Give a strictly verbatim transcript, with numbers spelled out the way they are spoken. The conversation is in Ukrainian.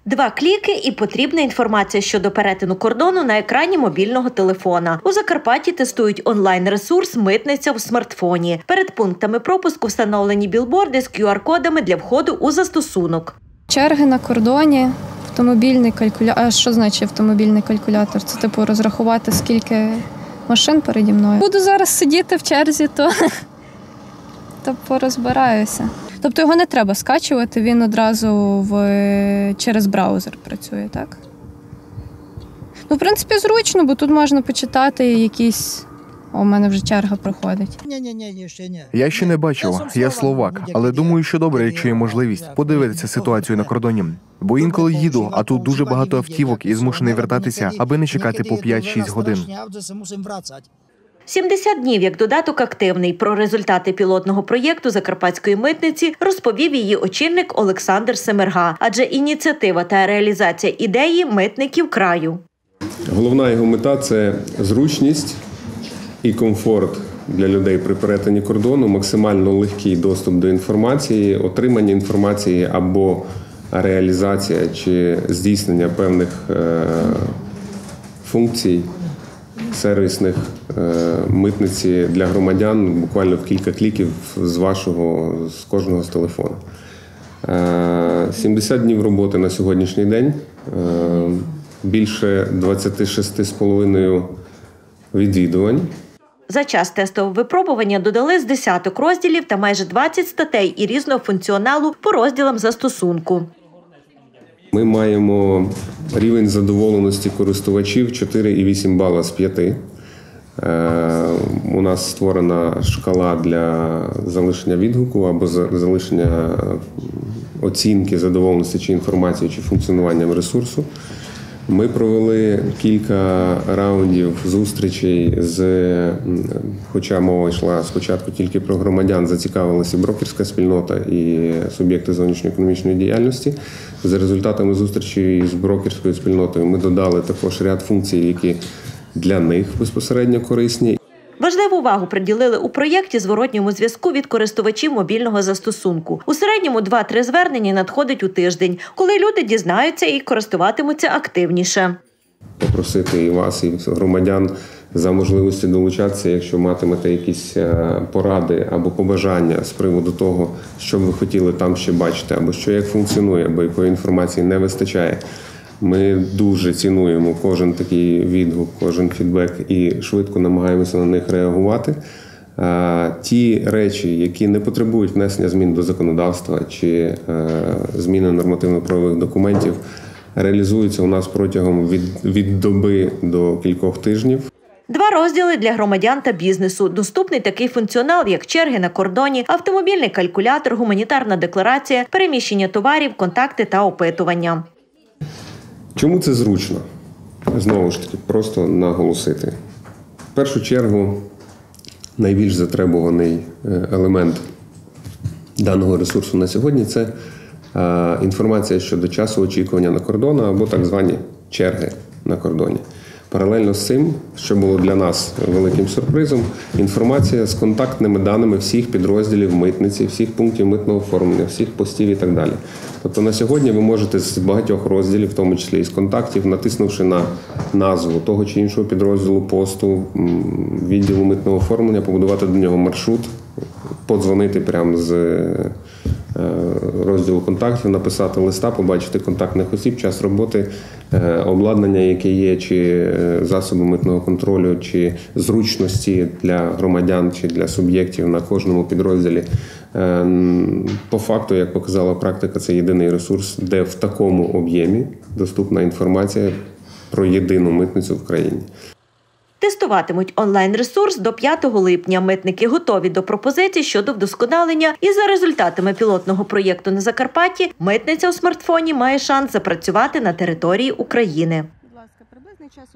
Два кліки і потрібна інформація щодо перетину кордону на екрані мобільного телефона. У Закарпатті тестують онлайн-ресурс «Митниця в смартфоні». Перед пунктами пропуску встановлені білборди з кю ар-кодами для входу у застосунок. Черги на кордоні, автомобільний калькулятор. А що значить автомобільний калькулятор? Це типу розрахувати, скільки машин переді мною. Буду зараз сидіти в черзі, то, то порозбираюся. Тобто його не треба скачувати, він одразу в... через браузер працює, так? Ну, в принципі, зручно, бо тут можна почитати якісь... О, у мене вже черга проходить. Я ще не бачив, я словак, але думаю, що добре, якщо є можливість подивитися ситуацію на кордоні. Бо інколи їду, а тут дуже багато автівок і змушений вертатися, аби не чекати по п'ять-шість годин. сімдесят днів як додаток активний. Про результати пілотного проєкту Закарпатської митниці розповів її очільник Олександр Семерга. Адже ініціатива та реалізація ідеї митників краю. Головна його мета – це зручність і комфорт для людей при перетині кордону, максимально легкий доступ до інформації, отримання інформації або реалізація чи здійснення певних е, функцій сервісних е, митниці для громадян буквально в кілька кліків з вашого, з кожного з телефону. Е, сімдесят днів роботи на сьогоднішній день, е, більше двадцять шість з половиною відвідувань. За час тестового випробування додали з десяток розділів та майже двадцять статей і різного функціоналу по розділам застосунку. Ми маємо рівень задоволеності користувачів чотири і вісім бала з п'яти. У нас створена шкала для залишення відгуку або залишення оцінки задоволеності чи інформації, чи функціонуванням ресурсу. Ми провели кілька раундів зустрічей з, хоча мова йшла спочатку тільки про громадян, зацікавилася брокерська спільнота і суб'єкти зовнішньоекономічної діяльності. За результатами зустрічі з брокерською спільнотою ми додали також ряд функцій, які для них безпосередньо корисні. Важливу увагу приділили у проєкті зворотньому зв'язку від користувачів мобільного застосунку. У середньому два-три звернення надходить у тиждень, коли люди дізнаються і користуватимуться активніше. Попросити і вас, і громадян за можливості долучатися, якщо матимете якісь поради або побажання з приводу того, що б ви хотіли там ще бачити, або що як функціонує, або якої інформації не вистачає. Ми дуже цінуємо кожен такий відгук, кожен фідбек і швидко намагаємося на них реагувати. Ті речі, які не потребують внесення змін до законодавства чи зміни нормативно-правових документів, реалізуються у нас протягом від, від доби до кількох тижнів. Два розділи для громадян та бізнесу. Доступний такий функціонал, як черги на кордоні, автомобільний калькулятор, гуманітарна декларація, переміщення товарів, контакти та опитування. Чому це зручно? Знову ж таки, просто наголосити. В першу чергу, найбільш затребуваний елемент даного ресурсу на сьогодні – це інформація щодо часу очікування на кордону або так звані черги на кордоні. Паралельно з цим, що було для нас великим сюрпризом, інформація з контактними даними всіх підрозділів митниці, всіх пунктів митного оформлення, всіх постів і так далі. Тобто на сьогодні ви можете з багатьох розділів, в тому числі і з контактів, натиснувши на назву того чи іншого підрозділу, посту, відділу митного оформлення, побудувати до нього маршрут, подзвонити прямо з розділу контактів, написати листа, побачити контактних осіб, час роботи, обладнання, яке є, чи засоби митного контролю, чи зручності для громадян, чи для суб'єктів на кожному підрозділі. По факту, як показала практика, це єдиний ресурс, де в такому об'ємі доступна інформація про єдину митницю в країні. Тестуватимуть онлайн-ресурс до п'ятого липня. Митники готові до пропозицій щодо вдосконалення. І за результатами пілотного проєкту на Закарпатті митниця у смартфоні має шанс запрацювати на території України.